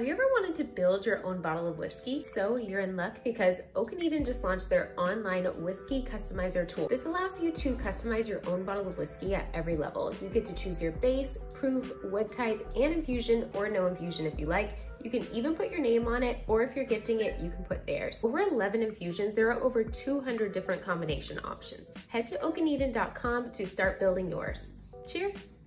Have you ever wanted to build your own bottle of whiskey? So you're in luck because Oak and Eden just launched their online whiskey customizer tool. This allows you to customize your own bottle of whiskey at every level. You get to choose your base, proof, wood type, and infusion or no infusion if you like. You can even put your name on it, or if you're gifting it, you can put theirs. Over 11 infusions, there are over 200 different combination options. Head to oakandeden.com to start building yours. Cheers!